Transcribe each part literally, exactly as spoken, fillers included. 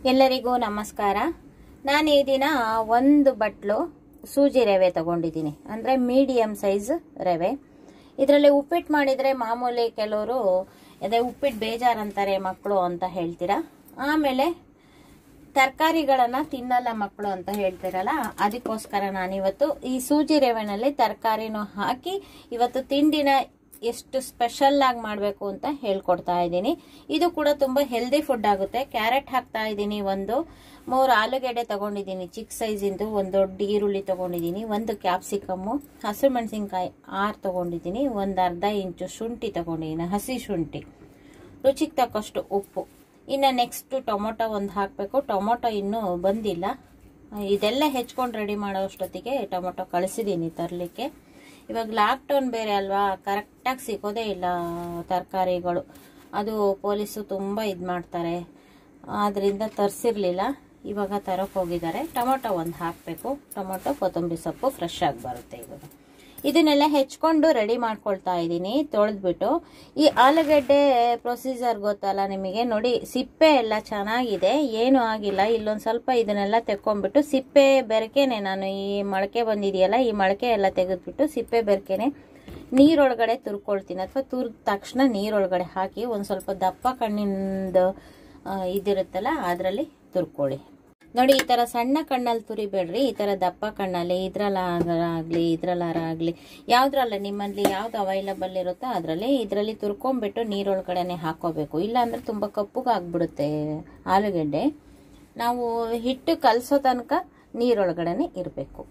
ಎಲ್ಲರಿಗೂ ನಮಸ್ಕಾರ. ನಾನು ಈ ದಿನ ಒಂದು ಬಟ್ಲು ಸೂಜಿ ರವೆ ತಗೊಂಡಿದ್ದೀನಿ, ಅಂದರೆ ಮೀಡಿಯಂ ಸೈಜ್ ರವೆ. ಇದರಲ್ಲಿ ಉಪ್ಪಿಟ್ಟು ಮಾಡಿದರೆ ಮಾಮೂಲಿ ಕೆಲವರು ಅದೇ ಉಪ್ಪಿಟ್ಟು ಬೇಜಾರಂತಾರೆ ಮಕ್ಕಳು ಅಂತ ಹೇಳ್ತೀರಾ, ಆಮೇಲೆ ತರಕಾರಿಗಳನ್ನು ತಿನ್ನಲ್ಲ ಮಕ್ಕಳು ಅಂತ ಹೇಳ್ತೀರಲ್ಲ, ಅದಕ್ಕೋಸ್ಕರ ನಾನಿವತ್ತು ಈ ಸೂಜಿ ರವೆನಲ್ಲಿ ತರಕಾರಿನೂ ಹಾಕಿ ಇವತ್ತು ತಿಂಡಿನ ಎಷ್ಟು ಸ್ಪೆಷಲ್ ಆಗಿ ಮಾಡಬೇಕು ಅಂತ ಹೇಳ್ಕೊಡ್ತಾ ಇದ್ದೀನಿ. ಇದು ಕೂಡ ತುಂಬಾ ಹೆಲ್ದಿ ಫುಡ್ ಆಗುತ್ತೆ. ಕ್ಯಾರೆಟ್ ಹಾಕ್ತಾ ಇದ್ದೀನಿ, ಒಂದು ಮೂರು ಆಲೂಗೆಡ್ಡೆ ತಗೊಂಡಿದ್ದೀನಿ ಚಿಕ್ಕ ಸೈಜಿಂದು, ಒಂದು ದೊಡ್ಡ ಈರುಳ್ಳಿ ತಗೊಂಡಿದ್ದೀನಿ, ಒಂದು ಕ್ಯಾಪ್ಸಿಕಮ್ಮು, ಹಸಿರು ಮೆಣಸಿನ್ಕಾಯಿ ಆರು ತಗೊಂಡಿದ್ದೀನಿ, ಒಂದು ಅರ್ಧ ಇಂಚು ಶುಂಠಿ ತಗೊಂಡಿದ್ದೀನಿ, ಹಸಿ ಶುಂಠಿ, ರುಚಿಗೆ ತಕ್ಕಷ್ಟು ಉಪ್ಪು. ಇನ್ನು ನೆಕ್ಸ್ಟ್ ಟೊಮೊಟೊ ಒಂದು ಹಾಕಬೇಕು. ಟೊಮೊಟೊ ಇನ್ನೂ ಬಂದಿಲ್ಲ, ಇದೆಲ್ಲ ಹೆಚ್ಕೊಂಡು ರೆಡಿ ಮಾಡೋ ಅಷ್ಟೊತ್ತಿಗೆ ಟೊಮೊಟೊ ಕಳಿಸಿದ್ದೀನಿ ತರಲಿಕ್ಕೆ. ಇವಾಗ ಲಾಕ್ಡೌನ್ ಬೇರೆ ಅಲ್ವಾ, ಕರೆಕ್ಟಾಗಿ ಸಿಗೋದೇ ಇಲ್ಲ ತರಕಾರಿಗಳು. ಅದು ಪೊಲೀಸು ತುಂಬ ಇದು ಮಾಡ್ತಾರೆ, ಆದ್ದರಿಂದ ತರಿಸಿರ್ಲಿಲ್ಲ. ಇವಾಗ ತರೋಕೆ ಹೋಗಿದ್ದಾರೆ. ಟೊಮೊಟೊ ಒಂದು ಹಾಕಬೇಕು. ಟೊಮೊಟೊ ಕೊತ್ತಂಬರಿ ಸೊಪ್ಪು ಫ್ರೆಶ್ ಆಗಿ ಬರುತ್ತೆ. ಇವಾಗ ಇದನ್ನೆಲ್ಲ ಹೆಚ್ಕೊಂಡು ರೆಡಿ ಮಾಡ್ಕೊಳ್ತಾ ಇದ್ದೀನಿ ತೊಳೆದ್ಬಿಟ್ಟು. ಈ ಆಲೂಗಡ್ಡೆ ಪ್ರೊಸೀಜರ್ ಗೊತ್ತಲ್ಲ ನಿಮಗೆ, ನೋಡಿ ಸಿಪ್ಪೆ ಎಲ್ಲ ಚೆನ್ನಾಗಿದೆ, ಏನೂ ಆಗಿಲ್ಲ. ಇಲ್ಲೊಂದು ಸ್ವಲ್ಪ ಇದನ್ನೆಲ್ಲ ತೆಕ್ಕೊಂಡ್ಬಿಟ್ಟು ಸಿಪ್ಪೆ ಬೆರಕೆನೆ, ನಾನು ಈ ಮೊಳಕೆ ಬಂದಿದೆಯಲ್ಲ ಈ ಮೊಳಕೆ ಎಲ್ಲ ತೆಗೆದ್ಬಿಟ್ಟು ಸಿಪ್ಪೆ ಬೆರಕೆನೆ ನೀರೊಳಗಡೆ ತುರ್ಕೊಳ್ತೀನಿ, ಅಥವಾ ತುರ್ದ ತಕ್ಷಣ ನೀರೊಳಗಡೆ ಹಾಕಿ ಒಂದು ಸ್ವಲ್ಪ ದಪ್ಪ ಕಣ್ಣಿಂದು ಇದಿರುತ್ತಲ್ಲ ಅದರಲ್ಲಿ ತುರ್ಕೊಳ್ಳಿ. ನೋಡಿ, ಈ ತರ ಸಣ್ಣ ಕಣ್ಣಲ್ಲಿ ತುರಿಬೇಡ್ರಿ, ಈ ತರ ದಪ್ಪ ಕಣ್ಣಲ್ಲಿ, ಇದ್ರಲ್ಲಾಗಲಿ ಇದ್ರಲ್ಲಾಗಲಿ ಯಾವ್ದ್ರಲ್ಲ ನಿಮ್ಮಲ್ಲಿ ಯಾವ್ದು ಅವೈಲಬಲ್ ಇರುತ್ತೋ ಅದರಲ್ಲಿ ಇದರಲ್ಲಿ ತುರ್ಕೊಂಡ್ಬಿಟ್ಟು ನೀರೊಳಗಡೆನೆ ಹಾಕೋಬೇಕು. ಇಲ್ಲಾಂದ್ರೆ ತುಂಬಾ ಕಪ್ಪುಗಾಗ್ಬಿಡುತ್ತೆ ಆಲೂಗೆಡ್ಡೆ. ನಾವು ಹಿಟ್ಟು ಕಲಸೋ ತನಕ ನೀರೊಳಗಡೆನೆ ಇರಬೇಕು.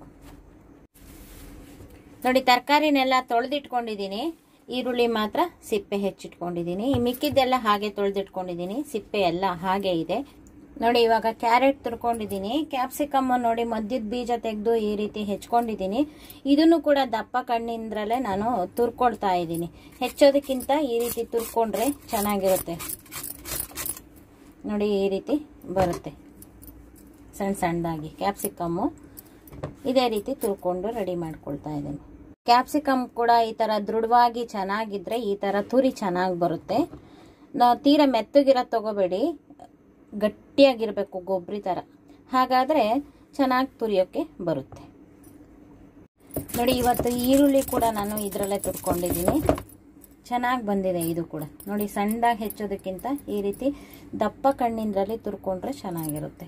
ನೋಡಿ, ತರಕಾರಿನೆಲ್ಲ ತೊಳೆದಿಟ್ಕೊಂಡಿದ್ದೀನಿ. ಈರುಳ್ಳಿ ಮಾತ್ರ ಸಿಪ್ಪೆ ಹೆಚ್ಚಿಟ್ಕೊಂಡಿದ್ದೀನಿ, ಈ ಮಿಕ್ಕಿದ್ದೆಲ್ಲ ಹಾಗೆ ತೊಳೆದಿಟ್ಕೊಂಡಿದ್ದೀನಿ, ಸಿಪ್ಪೆ ಎಲ್ಲ ಹಾಗೆ ಇದೆ. ನೋಡಿ, ಇವಾಗ ಕ್ಯಾರೆಟ್ ತುರ್ಕೊಂಡಿದ್ದೀನಿ. ಕ್ಯಾಪ್ಸಿಕಮ್ ನೋಡಿ ಮಧ್ಯದ ಬೀಜ ತೆಗೆದು ಈ ರೀತಿ ಹೆಚ್ಕೊಂಡಿದ್ದೀನಿ. ಇದನ್ನು ಕೂಡ ದಪ್ಪ ಕಣ್ಣಿಂದ್ರಲ್ಲೇ ನಾನು ತುರ್ಕೊಳ್ತಾ ಇದ್ದೀನಿ. ಹೆಚ್ಚೋದಕ್ಕಿಂತ ಈ ರೀತಿ ತುರ್ಕೊಂಡ್ರೆ ಚೆನ್ನಾಗಿರುತ್ತೆ. ನೋಡಿ, ಈ ರೀತಿ ಬರುತ್ತೆ ಸಣ್ಣ ಸಣ್ಣದಾಗಿ ಕ್ಯಾಪ್ಸಿಕಮ್ಮು. ಇದೇ ರೀತಿ ತುರ್ಕೊಂಡು ರೆಡಿ ಮಾಡ್ಕೊಳ್ತಾ ಇದ್ದೀನಿ. ಕ್ಯಾಪ್ಸಿಕಮ್ ಕೂಡ ಈ ತರ ದೃಢವಾಗಿ ಚೆನ್ನಾಗಿದ್ರೆ ಈ ತರ ತುರಿ ಚೆನ್ನಾಗಿ ಬರುತ್ತೆ. ನಾ ತೀರಾ ಮೆತ್ತಗಿರೋ ತಗೋಬೇಡಿ, ಗಟ್ಟಿಯಾಗಿರ್ಬೇಕು ಗೊಬ್ಬರಿ ತರ, ಹಾಗಾದ್ರೆ ಚೆನ್ನಾಗಿ ತುರಿಯೋಕೆ ಬರುತ್ತೆ. ನೋಡಿ, ಇವತ್ತು ಈರುಳ್ಳಿ ಕೂಡ ನಾನು ಇದರಲ್ಲೇ ತುರ್ಕೊಂಡಿದ್ದೀನಿ, ಚೆನ್ನಾಗಿ ಬಂದಿದೆ ಇದು ಕೂಡ. ನೋಡಿ, ಸಣ್ಣದಾಗಿ ಹೆಚ್ಚೋದಕ್ಕಿಂತ ಈ ರೀತಿ ದಪ್ಪ ಕಣ್ಣಿಂದ್ರಲ್ಲಿ ತುರ್ಕೊಂಡ್ರೆ ಚೆನ್ನಾಗಿರುತ್ತೆ.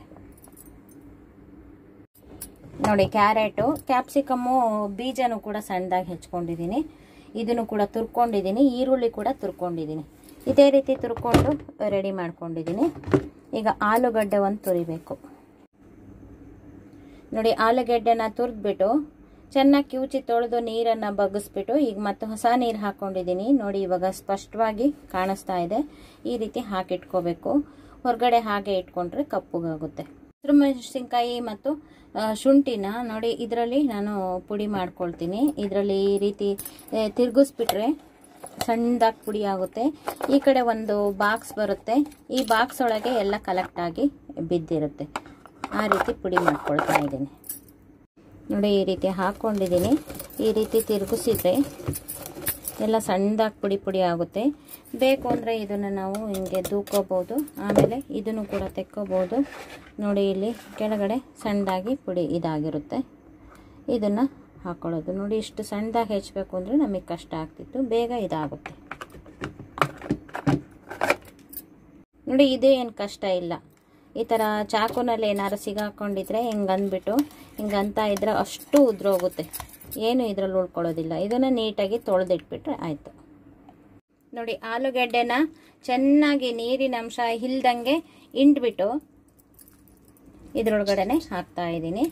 ನೋಡಿ, ಕ್ಯಾರೆಟು ಕ್ಯಾಪ್ಸಿಕಮ್ಮು ಬೀಜನೂ ಕೂಡ ಸಣ್ಣದಾಗಿ ಹೆಚ್ಕೊಂಡಿದ್ದೀನಿ, ಇದನ್ನು ಕೂಡ ತುರ್ಕೊಂಡಿದ್ದೀನಿ, ಈರುಳ್ಳಿ ಕೂಡ ತುರ್ಕೊಂಡಿದ್ದೀನಿ. ಇದೇ ರೀತಿ ತುರ್ಕೊಂಡು ರೆಡಿ ಮಾಡ್ಕೊಂಡಿದ್ದೀನಿ. ಈಗ ಆಲೂಗಡ್ಡೆ ಒಂದು ತುರಿಬೇಕು. ನೋಡಿ, ಆಲೂಗಡ್ಡೆನ ತುರಿದ್ಬಿಟ್ಟು ಚೆನ್ನಾಗಿ ಕಿವುಚಿ ತೊಳೆದು ನೀರನ್ನು ಬಗ್ಗಿಸ್ಬಿಟ್ಟು ಈಗ ಮತ್ತೆ ಹೊಸ ನೀರು ಹಾಕೊಂಡಿದ್ದೀನಿ. ನೋಡಿ, ಇವಾಗ ಸ್ಪಷ್ಟವಾಗಿ ಕಾಣಿಸ್ತಾ ಇದೆ. ಈ ರೀತಿ ಹಾಕಿಟ್ಕೋಬೇಕು. ಹೊರಗಡೆ ಹಾಗೆ ಇಟ್ಕೊಂಡ್ರೆ ಕಪ್ಪುಗಾಗುತ್ತೆ. ಹಸಿರು ಮೆಣಸಿನ್ಕಾಯಿ ಮತ್ತು ಶುಂಠಿನ ನೋಡಿ ಇದರಲ್ಲಿ ನಾನು ಪುಡಿ ಮಾಡ್ಕೊಳ್ತೀನಿ. ಇದರಲ್ಲಿ ಈ ರೀತಿ ತಿರುಗಿಸ್ಬಿಟ್ರೆ ಸಣ್ಣದಾಗಿ ಪುಡಿ ಆಗುತ್ತೆ. ಈ ಕಡೆ ಒಂದು ಬಾಕ್ಸ್ ಬರುತ್ತೆ, ಈ ಬಾಕ್ಸ್ ಒಳಗೆ ಎಲ್ಲ ಕಲೆಕ್ಟ್ ಆಗಿ ಬಿದ್ದಿರುತ್ತೆ. ಆ ರೀತಿ ಪುಡಿ ಮಾಡ್ಕೊಳ್ತಾ ಇದ್ದೀನಿ. ನೋಡಿ, ಈ ರೀತಿ ಹಾಕ್ಕೊಂಡಿದ್ದೀನಿ. ಈ ರೀತಿ ತಿರುಗಿಸಿದ್ರೆ ಎಲ್ಲ ಸಣ್ಣದಾಗಿ ಪುಡಿ ಪುಡಿ ಆಗುತ್ತೆ. ಬೇಕು ಅಂದರೆ ಇದನ್ನು ನಾವು ಹಿಂಗೆ ದೂಕೋಬೋದು, ಆಮೇಲೆ ಇದನ್ನು ಕೂಡ ತೆಕ್ಕೋಬೋದು. ನೋಡಿ, ಇಲ್ಲಿ ಕೆಳಗಡೆ ಸಣ್ಣದಾಗಿ ಪುಡಿ ಇದಾಗಿರುತ್ತೆ, ಇದನ್ನು ಹಾಕೊಳ್ಳೋದು. ನೋಡಿ, ಇಷ್ಟು ಸಣ್ಣದಾಗಿ ಹೆಚ್ಚಬೇಕು ಅಂದರೆ ನಮಗೆ ಕಷ್ಟ ಆಗ್ತಿತ್ತು, ಬೇಗ ಇದಾಗುತ್ತೆ. ನೋಡಿ, ಇದು ಏನು ಕಷ್ಟ ಇಲ್ಲ. ಈ ಥರ ಚಾಕುನಲ್ಲಿ ಏನಾರು ಸಿಗಾಕೊಂಡಿದ್ರೆ ಹಿಂಗೆ ಅಂದ್ಬಿಟ್ಟು ಹಿಂಗೆ ಅಂತ ಇದ್ರೆ ಅಷ್ಟು ಉದ್ರೋಗುತ್ತೆ, ಏನು ಇದರಲ್ಲಿ ಉಳ್ಕೊಳ್ಳೋದಿಲ್ಲ. ಇದನ್ನು ನೀಟಾಗಿ ತೊಳೆದಿಟ್ಬಿಟ್ರೆ ಆಯಿತು. ನೋಡಿ, ಆಲೂಗೆಡ್ಡೆನ ಚೆನ್ನಾಗಿ ನೀರಿನ ಅಂಶ ಇಲ್ದಂಗೆ ಹಿಂಡ್ಬಿಟ್ಟು ಇದರೊಳಗಡೆನೆ ಹಾಕ್ತಾ ಇದ್ದೀನಿ.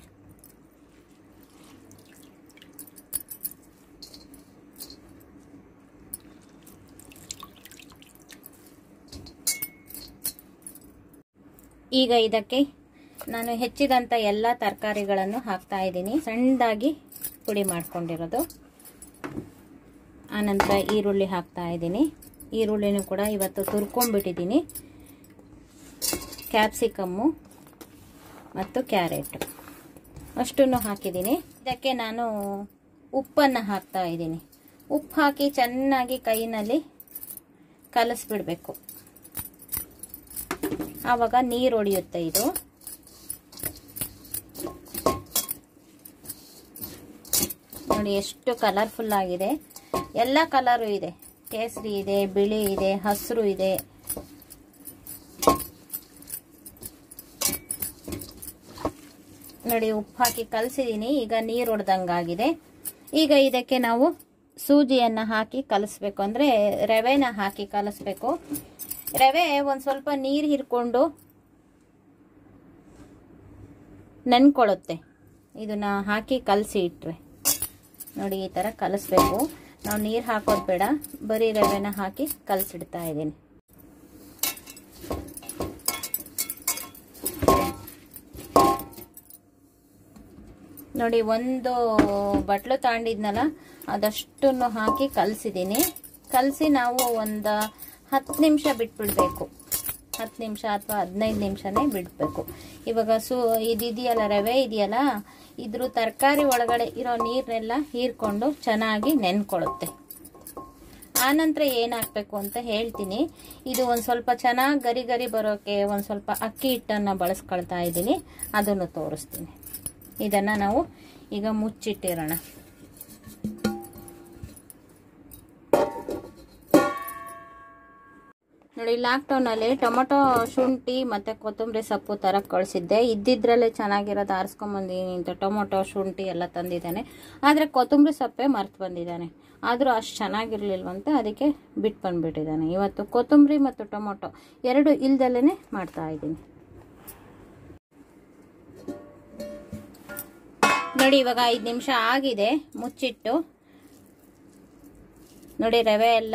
ಈಗ ಇದಕ್ಕೆ ನಾನು ಹೆಚ್ಚಿದಂಥ ಎಲ್ಲ ತರಕಾರಿಗಳನ್ನು ಹಾಕ್ತಾ ಇದ್ದೀನಿ, ಸಣ್ಣದಾಗಿ ಪುಡಿ ಮಾಡ್ಕೊಂಡಿರೋದು. ಆನಂತರ ಈರುಳ್ಳಿ ಹಾಕ್ತಾ ಇದ್ದೀನಿ. ಈರುಳ್ಳಿನೂ ಕೂಡ ಇವತ್ತು ತುರ್ಕೊಂಡ್ಬಿಟ್ಟಿದ್ದೀನಿ. ಕ್ಯಾಪ್ಸಿಕಮ್ಮು ಮತ್ತು ಕ್ಯಾರೆಟ್ ಅಷ್ಟನ್ನು ಹಾಕಿದ್ದೀನಿ. ಇದಕ್ಕೆ ನಾನು ಉಪ್ಪನ್ನು ಹಾಕ್ತಾ ಇದ್ದೀನಿ. ಉಪ್ಪು ಹಾಕಿ ಚೆನ್ನಾಗಿ ಕೈನಲ್ಲಿ ಕಲಸ್ಬಿಡಬೇಕು. ಆವಾಗ ನೀರು ಹೊಡೆಯುತ್ತೆ ಇದು. ನೋಡಿ ಎಷ್ಟು ಕಲರ್ಫುಲ್ ಆಗಿದೆ. ಎಲ್ಲ ಕಲರು ಇದೆ, ಕೇಸರಿ ಇದೆ, ಬಿಳಿ ಇದೆ, ಹಸಿರು ಇದೆ. ನೋಡಿ ಉಪ್ಪು ಹಾಕಿ ಕಲಸಿದೀನಿ. ಈಗ ನೀರು ಹೊಡೆದಂಗಾಗಿದೆ. ಈಗ ಇದಕ್ಕೆ ನಾವು ಸೂಜಿಯನ್ನು ಹಾಕಿ ಕಲಿಸ್ಬೇಕು, ಅಂದರೆ ರವೆನ ಹಾಕಿ ಕಲಿಸ್ಬೇಕು. ರವೆ ಒಂದು ಸ್ವಲ್ಪ ನೀರು ಹಿರ್ಕೊಂಡು ನೆನ್ಕೊಳ್ಳುತ್ತೆ. ಇದನ್ನ ಹಾಕಿ ಕಲಸಿ ಇಟ್ರೆ ನೋಡಿ ಈ ಥರ ಕಲಿಸ್ಬೇಕು. ನಾವು ನೀರು ಹಾಕೋದು ಬೇಡ, ಬರೀ ರವೆನ ಹಾಕಿ ಕಲಸಿಡ್ತಾ ಇದ್ದೀನಿ. ನೋಡಿ ಒಂದು ಬಟ್ಲು ತಾಂಡಿದ್ನಲ್ಲ ಅದಷ್ಟನ್ನು ಹಾಕಿ ಕಲಸಿದ್ದೀನಿ. ಕಲಸಿ ನಾವು ಒಂದು ಹತ್ತು ನಿಮಿಷ ಬಿಟ್ಬಿಡ್ಬೇಕು. ಹತ್ತು ನಿಮಿಷ ಅಥವಾ ಹದಿನೈದು ನಿಮಿಷನೇ ಬಿಡಬೇಕು. ಇವಾಗ ಸು ಇದಿದೆಯಲ್ಲ, ರವೆ ಇದೆಯಲ್ಲ, ಇದ್ರ ತರಕಾರಿ ಒಳಗಡೆ ಇರೋ ನೀರನ್ನೆಲ್ಲ ಹೀರ್ಕೊಂಡು ಚೆನ್ನಾಗಿ ನೆನ್ಕೊಳ್ಳುತ್ತೆ. ಆನಂತರ ಏನಾಗಬೇಕು ಅಂತ ಹೇಳ್ತೀನಿ. ಇದು ಒಂದು ಸ್ವಲ್ಪ ಚೆನ್ನಾಗಿ ಗರಿ ಗರಿ ಬರೋಕ್ಕೆ ಒಂದು ಸ್ವಲ್ಪ ಅಕ್ಕಿ ಹಿಟ್ಟನ್ನು ಬಳಸ್ಕೊಳ್ತಾ ಇದ್ದೀನಿ, ಅದನ್ನು ತೋರಿಸ್ತೀನಿ. ಇದನ್ನು ನಾವು ಈಗ ಮುಚ್ಚಿಟ್ಟಿರೋಣ. ನೋಡಿ ಲಾಕ್ಡೌನಲ್ಲಿ ಟೊಮೊಟೊ, ಶುಂಠಿ ಮತ್ತು ಕೊತ್ತಂಬರಿ ಸೊಪ್ಪು ತರ ಕಳಿಸಿದ್ದೆ. ಇದ್ದಿದ್ರಲ್ಲೇ ಚೆನ್ನಾಗಿರೋದು ಆರಿಸ್ಕೊಂಬಂದಿದ್ದೀನಿ ಅಂತ ಟೊಮೊಟೊ, ಶುಂಠಿ ಎಲ್ಲ ತಂದಿದ್ದಾನೆ. ಆದರೆ ಕೊತ್ತಂಬರಿ ಸೊಪ್ಪೆ ಮರ್ತು ಬಂದಿದ್ದಾನೆ. ಆದರೂ ಅಷ್ಟು ಚೆನ್ನಾಗಿರ್ಲಿಲ್ವಂತ ಅದಕ್ಕೆ ಬಿಟ್ಟು ಬಂದುಬಿಟ್ಟಿದ್ದಾನೆ. ಇವತ್ತು ಕೊತ್ತಂಬರಿ ಮತ್ತು ಟೊಮೊಟೊ ಎರಡು ಇಲ್ದಲ್ಲೇ ಮಾಡ್ತಾ ಇದ್ದೀನಿ. ನೋಡಿ ಇವಾಗ ಐದು ನಿಮಿಷ ಆಗಿದೆ ಮುಚ್ಚಿಟ್ಟು. ನೋಡಿ ರವೆ ಎಲ್ಲ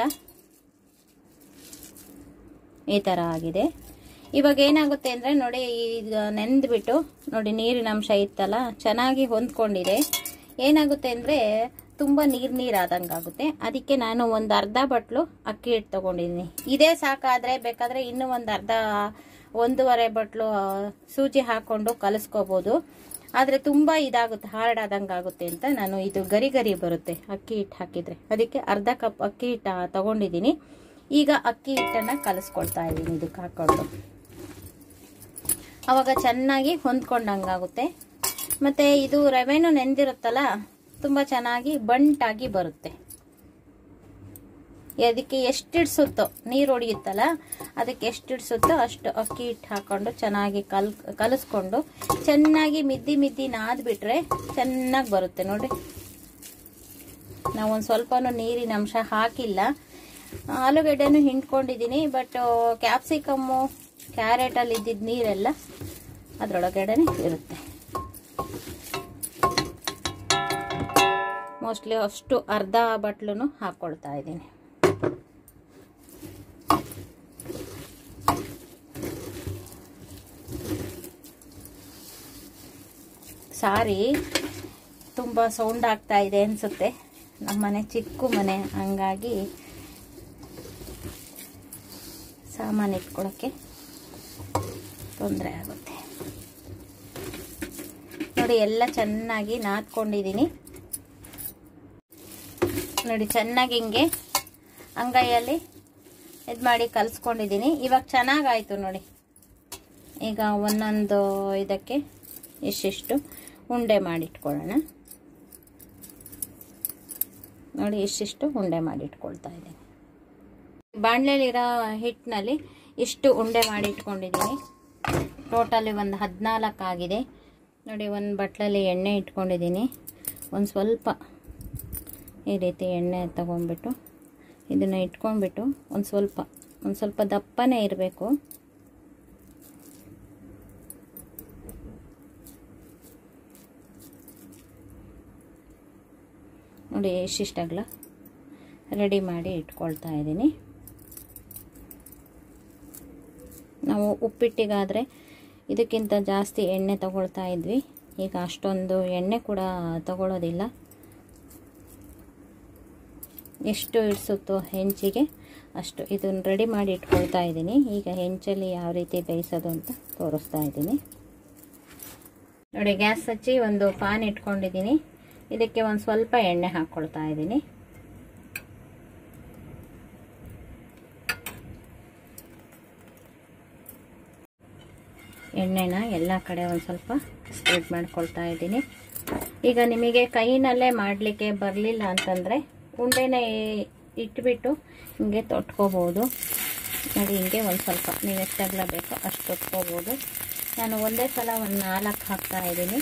ಈ ಥರ ಆಗಿದೆ. ಇವಾಗ ಏನಾಗುತ್ತೆ ಅಂದರೆ ನೋಡಿ ಈಗ ನೆಂದ್ಬಿಟ್ಟು ನೋಡಿ ನೀರಿನ ಅಂಶ ಇತ್ತಲ್ಲ ಚೆನ್ನಾಗಿ ಹೊಂದ್ಕೊಂಡಿದೆ. ಏನಾಗುತ್ತೆ ಅಂದರೆ ತುಂಬ ನೀರು ನೀರು ಆದಂಗೆ ಆಗುತ್ತೆ. ಅದಕ್ಕೆ ನಾನು ಒಂದು ಅರ್ಧ ಬಟ್ಲು ಅಕ್ಕಿ ಹಿಟ್ಟು ತೊಗೊಂಡಿದ್ದೀನಿ. ಇದೇ ಸಾಕಾದರೆ ಬೇಕಾದರೆ ಇನ್ನೂ ಒಂದು ಅರ್ಧ ಒಂದೂವರೆ ಬಟ್ಲು ಸೂಜಿ ಹಾಕ್ಕೊಂಡು ಕಲಿಸ್ಕೋಬೋದು. ಆದರೆ ತುಂಬ ಇದಾಗುತ್ತೆ, ಹಾರ್ಡ್ ಆದಂಗೆ ಆಗುತ್ತೆ ಅಂತ ನಾನು ಇದು ಗರಿ ಗರಿ ಬರುತ್ತೆ ಅಕ್ಕಿ ಹಿಟ್ಟು ಹಾಕಿದರೆ, ಅದಕ್ಕೆ ಅರ್ಧ ಕಪ್ ಅಕ್ಕಿ ಹಿಟ್ಟು ತಗೊಂಡಿದ್ದೀನಿ. ಈಗ ಅಕ್ಕಿ ಹಿಟ್ಟನ್ನು ಕಲಿಸ್ಕೊಳ್ತಾ ಇದ್ದೀನಿ ಇದಕ್ಕೆ ಹಾಕ್ಕೊಂಡು. ಆವಾಗ ಚೆನ್ನಾಗಿ ಹೊಂದ್ಕೊಂಡಂಗಾಗುತ್ತೆ. ಮತ್ತು ಇದು ರವೆನೂ ನೆಂದಿರುತ್ತಲ್ಲ ತುಂಬ ಚೆನ್ನಾಗಿ ಬಂಟಾಗಿ ಬರುತ್ತೆ. ಅದಕ್ಕೆ ಎಷ್ಟು ಇಡ್ಸುತ್ತೋ ನೀರು ಹೊಡೆಯುತ್ತಲ್ಲ ಅದಕ್ಕೆ ಎಷ್ಟು ಇಡ್ಸುತ್ತೋ ಅಷ್ಟು ಅಕ್ಕಿ ಹಿಟ್ಟು ಹಾಕ್ಕೊಂಡು ಚೆನ್ನಾಗಿ ಕಲ್ ಕಲಿಸ್ಕೊಂಡು ಚೆನ್ನಾಗಿ ಮಿದ್ದಿ ಮಿದ್ದಿ ನಾದ್ಬಿಟ್ರೆ ಚೆನ್ನಾಗಿ ಬರುತ್ತೆ. ನೋಡಿ ನಾವು ಒಂದು ಸ್ವಲ್ಪನೂ ನೀರಿನ ಅಂಶ ಹಾಕಿಲ್ಲ. ಆಲೂಗಡ್ಡೆನೂ ಹಿಂಡ್ಕೊಂಡಿದ್ದೀನಿ, ಬಟ್ ಕ್ಯಾಪ್ಸಿಕಮ್ಮು, ಕ್ಯಾರೆಟಲ್ಲಿ ಇದ್ದಿದ್ದ ನೀರೆಲ್ಲ ಅದರೊಳಗಡೆನೆ ಇರುತ್ತೆ. ಮೋಸ್ಟ್ಲಿ ಅಷ್ಟು ಅರ್ಧ ಬಟ್ಲು ಹಾಕ್ಕೊಳ್ತಾ ಇದ್ದೀನಿ. ಸಾರಿ ತುಂಬ ಸೌಂಡ್ ಆಗ್ತಾ ಇದೆ ಅನಿಸುತ್ತೆ. ನಮ್ಮನೆ ಚಿಕ್ಕ ಮನೆ, ಹಂಗಾಗಿ ಸಾಮಾನು ಇಟ್ಕೊಳ್ಳೋಕ್ಕೆ ತೊಂದರೆ ಆಗುತ್ತೆ. ನೋಡಿ ಎಲ್ಲ ಚೆನ್ನಾಗಿ ನಾದ್ಕೊಂಡಿದ್ದೀನಿ. ನೋಡಿ ಚೆನ್ನಾಗಿ ಹಿಂಗೆ ಅಂಗೈಯಲ್ಲಿ ಇದು ಮಾಡಿ ಕಲಿಸ್ಕೊಂಡಿದ್ದೀನಿ. ಇವಾಗ ಚೆನ್ನಾಗಾಯಿತು ನೋಡಿ. ಈಗ ಒಂದೊಂದು ಇದಕ್ಕೆ ಇಷ್ಟಿಷ್ಟು ಉಂಡೆ ಮಾಡಿಟ್ಕೊಳ್ಳೋಣ. ನೋಡಿ ಇಷ್ಟಿಷ್ಟು ಉಂಡೆ ಮಾಡಿಟ್ಕೊಳ್ತಾ ಇದ್ದೀನಿ. ಬಾಣಲೆಲಿರೋ ಹಿಟ್ಟಿನಲ್ಲಿ ಇಷ್ಟು ಉಂಡೆ ಮಾಡಿ ಇಟ್ಕೊಂಡಿದ್ದೀನಿ. ಟೋಟಲಿ ಒಂದು ಹದಿನಾಲ್ಕು ಆಗಿದೆ. ನೋಡಿ ಒಂದು ಬಟ್ಲಲ್ಲಿ ಎಣ್ಣೆ ಇಟ್ಕೊಂಡಿದ್ದೀನಿ. ಒಂದು ಸ್ವಲ್ಪ ಈ ರೀತಿ ಎಣ್ಣೆ ತಗೊಂಡ್ಬಿಟ್ಟು ಇದನ್ನು ಇಟ್ಕೊಂಡ್ಬಿಟ್ಟು ಒಂದು ಸ್ವಲ್ಪ ಒಂದು ಸ್ವಲ್ಪ ದಪ್ಪನೇ ಇರಬೇಕು. ನೋಡಿ ಇಷ್ಟಿಷ್ಟಾಗಲ ರೆಡಿ ಮಾಡಿ ಇಟ್ಕೊಳ್ತಾ ಇದ್ದೀನಿ. ನಾವು ಉಪ್ಪಿಟ್ಟಿಗಾದರೆ ಇದಕ್ಕಿಂತ ಜಾಸ್ತಿ ಎಣ್ಣೆ ತಗೊಳ್ತಾ ಇದ್ವಿ. ಈಗ ಅಷ್ಟೊಂದು ಎಣ್ಣೆ ಕೂಡ ತಗೊಳ್ಳೋದಿಲ್ಲ. ಎಷ್ಟು ಇಡಿಸುತ್ತೋ ಹೆಂಚಿಗೆ ಅಷ್ಟು ಇದನ್ನು ರೆಡಿ ಮಾಡಿ ಇಟ್ಕೊಳ್ತಾ ಇದ್ದೀನಿ. ಈಗ ಹೆಂಚಲ್ಲಿ ಯಾವ ರೀತಿ ಬೇಯಿಸೋದು ಅಂತ ತೋರಿಸ್ತಾ ಇದ್ದೀನಿ. ನೋಡಿ ಗ್ಯಾಸ್ ಹಚ್ಚಿ ಒಂದು ಪಾನ್ ಇಟ್ಕೊಂಡಿದ್ದೀನಿ. ಇದಕ್ಕೆ ಒಂದು ಸ್ವಲ್ಪ ಎಣ್ಣೆ ಹಾಕ್ಕೊಳ್ತಾ ಇದ್ದೀನಿ. ಎಣ್ಣೆನ ಎಲ್ಲ ಕಡೆ ಒಂದು ಸ್ವಲ್ಪ ಸ್ಪ್ರೆಡ್ ಮಾಡ್ಕೊಳ್ತಾ ಇದ್ದೀನಿ. ಈಗ ನಿಮಗೆ ಕೈನಲ್ಲೇ ಮಾಡಲಿಕ್ಕೆ ಬರಲಿಲ್ಲ ಅಂತಂದರೆ ಉಂಡೆನ ಇಟ್ಬಿಟ್ಟು ಹಿಂಗೆ ತೊಟ್ಕೋಬೋದು. ನೋಡಿ ಹಿಂಗೆ ಒಂದು ಸ್ವಲ್ಪ ನೀವು ಎಷ್ಟು ಅಗಲ ಬೇಕೋ ಅಷ್ಟು ತೊಟ್ಕೋಬೋದು. ನಾನು ಒಂದೇ ಸಲ ಒಂದು ನಾಲ್ಕು ಹಾಕ್ತಾ ಇದ್ದೀನಿ.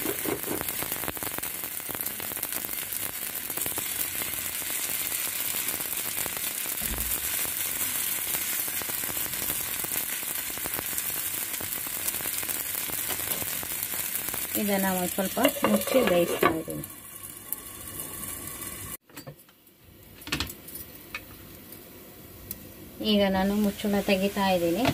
ಇದನ್ನು ಒಂದು ಸ್ವಲ್ಪ ಮುಚ್ಚಿ ಬೇಯಿಸ್ತಾ ಇದ್ದೀನಿ. ಈಗ ನಾನು ಮುಚ್ಚಳ ತೆಗಿತಾ ಇದ್ದೀನಿ.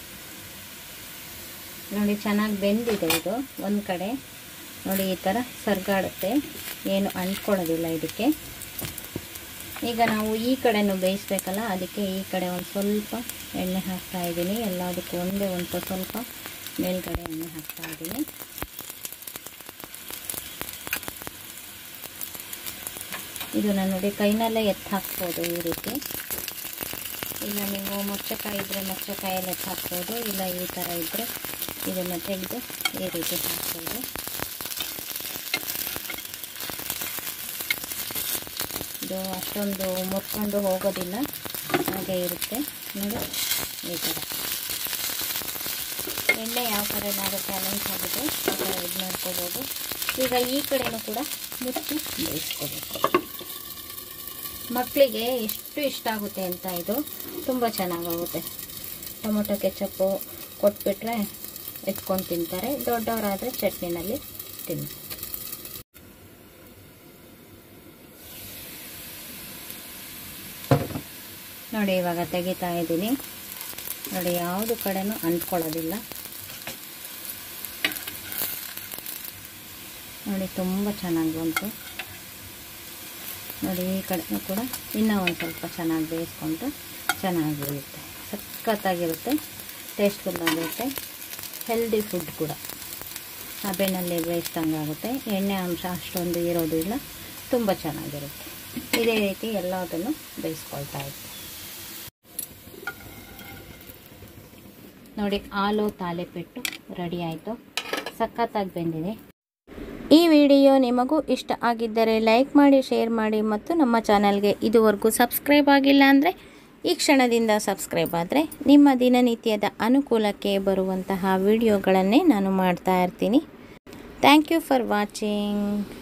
ನೋಡಿ ಚೆನ್ನಾಗಿ ಬೆಂದಿದೆ ಇದು. ಒಂದು ಕಡೆ ನೋಡಿ ಈ ಥರ ಸರ್ಗಾಡುತ್ತೆ, ಏನು ಅಂಟ್ಕೊಳ್ಳೋದಿಲ್ಲ ಇದಕ್ಕೆ. ಈಗ ನಾವು ಈ ಕಡೆನೂ ಬೇಯಿಸ್ಬೇಕಲ್ಲ, ಅದಕ್ಕೆ ಈ ಕಡೆ ಒಂದು ಸ್ವಲ್ಪ ಎಣ್ಣೆ ಹಾಕ್ತಾ ಇದ್ದೀನಿ. ಎಲ್ಲದಕ್ಕೂ ಒಂದೇ ಒಂದು ಸ್ವಲ್ಪ ಮೇಲ್ಗಡೆ ಎಣ್ಣೆ ಹಾಕ್ತಾ ಇದ್ದೀನಿ. ಇದು ನಾನು ನೋಡಿ ಕೈನಲ್ಲೇ ಎತ್ತು ಹಾಕ್ಬೋದು ಈ ರೀತಿ. ಇಲ್ಲ ನೀವು ಮೊಚ್ಚಕಾಯಿ ಇದ್ದರೆ ಮೊಚ್ಚಕಾಯಲ್ಲಿ ಎತ್ತು ಹಾಕ್ಬೋದು, ಇಲ್ಲ ಈ ಥರ ಇದ್ದರೆ ಇದನ್ನು ತೆಗೆದು ಈ ರೀತಿ ಹಾಕ್ಬೋದು. ಇದು ಅಷ್ಟೊಂದು ಮುಟ್ಕೊಂಡು ಹೋಗೋದಿಲ್ಲ, ಹಾಗೆ ಇರುತ್ತೆ ನೋಡಿ ಈ ಥರ. ಎಣ್ಣೆ ಯಾವ ಥರ ಆಗುತ್ತೆ ಅಲಂಟ್ ಆಗುತ್ತೆ ಈ ಥರ ಇದು ಮಾಡ್ಕೋಬೋದು. ಈಗ ಈ ಕಡೆನೂ ಕೂಡ ಮುಚ್ಚಿ ಬೇಯಿಸ್ಕೋಬೇಕು. ಮಕ್ಕಳಿಗೆ ಎಷ್ಟು ಇಷ್ಟ ಆಗುತ್ತೆ ಅಂತ ಇದು ತುಂಬ ಚೆನ್ನಾಗಾಗುತ್ತೆ. ಟೊಮೊಟೊ ಕೆಚಪ್ಪು ಕೊಟ್ಬಿಟ್ರೆ ಎತ್ಕೊಂಡು ತಿಂತಾರೆ. ದೊಡ್ಡವರಾದರೆ ಚಟ್ನಿನಲ್ಲಿ ತಿನ್ನಿ. ನೋಡಿ ಇವಾಗ ತೆಗಿತಾ ಇದ್ದೀನಿ. ನೋಡಿ ಯಾವುದು ಕಡೆನೂ ಅಂಟ್ಕೊಳ್ಳೋದಿಲ್ಲ. ನೋಡಿ ತುಂಬ ಚೆನ್ನಾಗಿ ಬಂತು. ನೋಡಿ ಈ ಕಡೆನೂ ಕೂಡ ಇನ್ನೂ ಒಂದು ಸ್ವಲ್ಪ ಚೆನ್ನಾಗಿ ಬೇಯಿಸ್ಕೊಂಡ್ರೆ ಚೆನ್ನಾಗಿರುತ್ತೆ. ಸಖತ್ತಾಗಿರುತ್ತೆ, ಟೇಸ್ಟ್ಫುಲ್ ಆಗಿರುತ್ತೆ, ಹೆಲ್ದಿ ಫುಡ್ ಕೂಡ. ಹಬೆನಲ್ಲಿ ಬೇಯಿಸ್ದಂಗೆ ಆಗುತ್ತೆ, ಎಣ್ಣೆ ಅಂಶ ಅಷ್ಟೊಂದು ಇರೋದು ಇಲ್ಲ, ತುಂಬ ಚೆನ್ನಾಗಿರುತ್ತೆ. ಇದೇ ರೀತಿ ಎಲ್ಲದನ್ನು ಬೇಯಿಸ್ಕೊಳ್ತಾ ಇತ್ತು. ನೋಡಿ ಹಾಲು ತಾಲಿಪೆಟ್ಟು ರೆಡಿ ಆಯಿತು, ಸಖತ್ತಾಗಿ ಬೆಂದಿದೆ. ಈ ವಿಡಿಯೋ ನಿಮಗೂ ಇಷ್ಟ ಆಗಿದ್ದರೆ ಲೈಕ್ ಮಾಡಿ, ಶೇರ್ ಮಾಡಿ ಮತ್ತು ನಮ್ಮ ಚಾನಲ್ಗೆ ಇದುವರೆಗೂ ಸಬ್ಸ್ಕ್ರೈಬ್ ಆಗಿಲ್ಲ ಅಂದರೆ ಈ ಕ್ಷಣದಿಂದ ಸಬ್ಸ್ಕ್ರೈಬ್ ಆದರೆ ನಿಮ್ಮ ದಿನನಿತ್ಯದ ಅನುಕೂಲಕ್ಕೆ ಬರುವಂತಹ ವಿಡಿಯೋಗಳನ್ನೇ ನಾನು ಮಾಡ್ತಾ ಇರ್ತೀನಿ. Thank you for watching.